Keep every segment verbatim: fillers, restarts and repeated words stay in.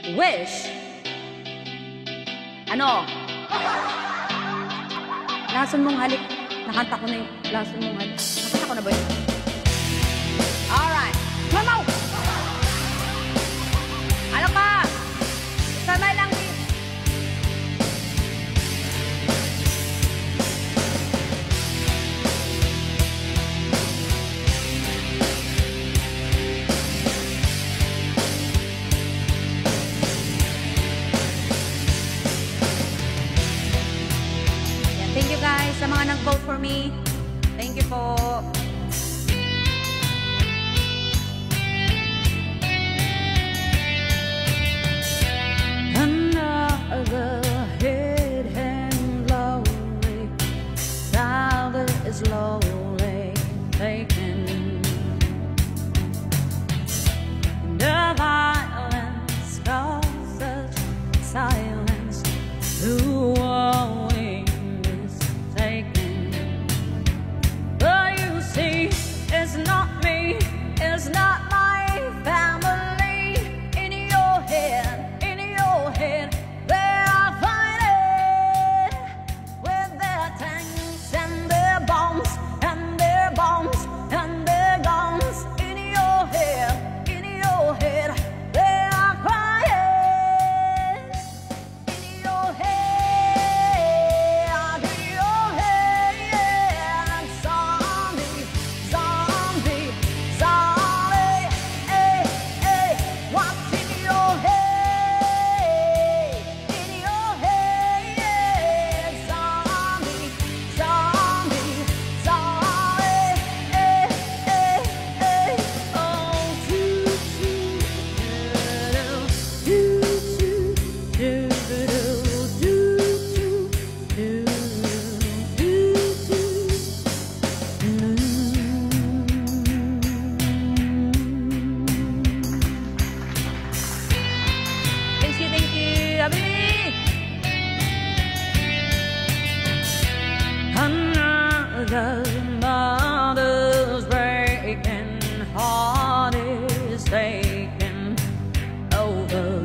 Wish. Ano? Lason mong halik. Nakanta ko na yung lason mong halik. Nakanta ko na ba yun? Alright. Mamaw! Ano ka? Sama lang din. Thank you guys sa mga nag-vote for me. Thank you po. Another hidden lonely child is slowly taken. The violence causes silence to only it's not me, it's not my family. In your head, in your head, they are fighting with their tanks and their bombs and their bombs and their guns. In your head, in your head, they are crying. In your head, in your head, yeah, zombie, zombie. Another mother's breaking heart is taking over.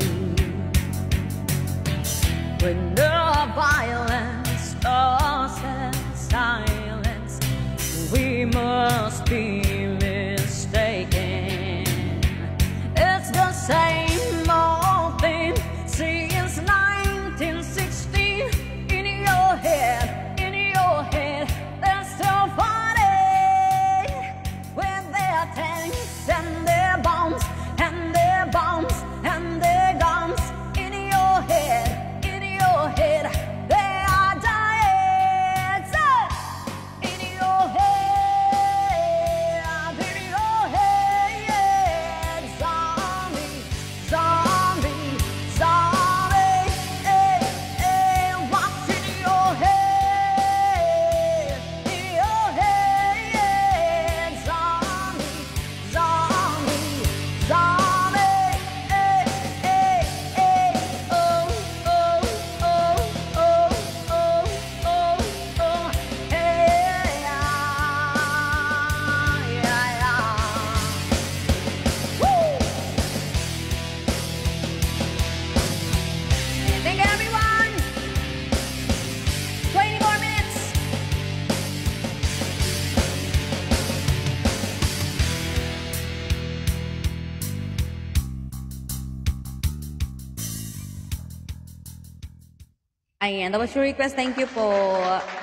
When the violence causes silence, we must be mistaken. It's the same old thing since nineteen sixteen. In your head, in your head, they're still fighting with their tanks and their bombs and their bombs and their guns. In your head, in your head, they are dying. So, in your head, in your head, zombie, zombie, zombie. Hey, hey, what's in your head? In your head, zombie, zombie, zombie. Hey, hey, hey, oh, oh, oh, oh, oh, oh, oh, hey, yeah, yeah, yeah. Woo! Thank you, everyone. twenty more minutes. Ayan, that was your request. Thank you po.